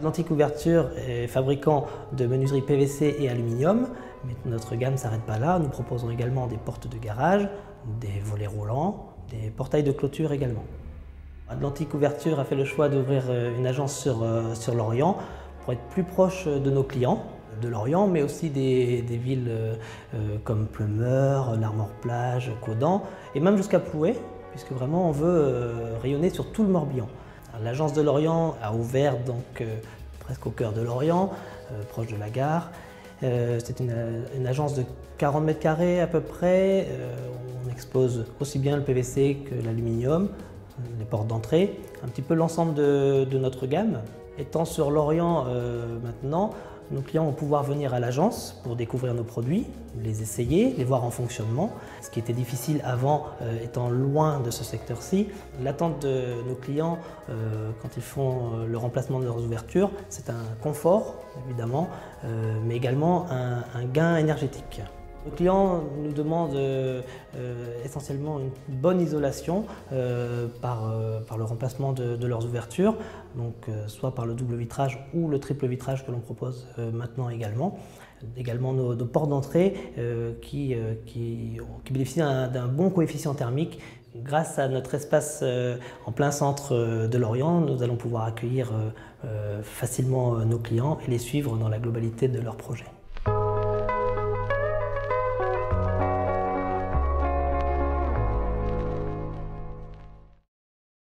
Atlantique Ouverture est fabricant de menuiserie PVC et aluminium, mais notre gamme ne s'arrête pas là. Nous proposons également des portes de garage, des volets roulants, des portails de clôture également. Atlantique Ouverture a fait le choix d'ouvrir une agence sur Lorient pour être plus proche de nos clients de Lorient, mais aussi des villes comme Pleumeur, l'Armor-Plage, Caudan et même jusqu'à Plouay, puisque vraiment on veut rayonner sur tout le Morbihan. L'agence de Lorient a ouvert donc presque au cœur de Lorient, proche de la gare. C'est une agence de 40 mètres carrés à peu près. On expose aussi bien le PVC que l'aluminium, les portes d'entrée, un petit peu l'ensemble de notre gamme. Étant sur Lorient maintenant, nos clients vont pouvoir venir à l'agence pour découvrir nos produits, les essayer, les voir en fonctionnement. Ce qui était difficile avant, étant loin de ce secteur-ci. L'attente de nos clients quand ils font le remplacement de leurs ouvertures, c'est un confort évidemment, mais également un gain énergétique. Nos clients nous demandent essentiellement une bonne isolation par le remplacement de leurs ouvertures, donc soit par le double vitrage ou le triple vitrage que l'on propose maintenant également. Également nos portes d'entrée qui bénéficient d'un bon coefficient thermique. Grâce à notre espace en plein centre de Lorient, nous allons pouvoir accueillir facilement nos clients et les suivre dans la globalité de leurs projets.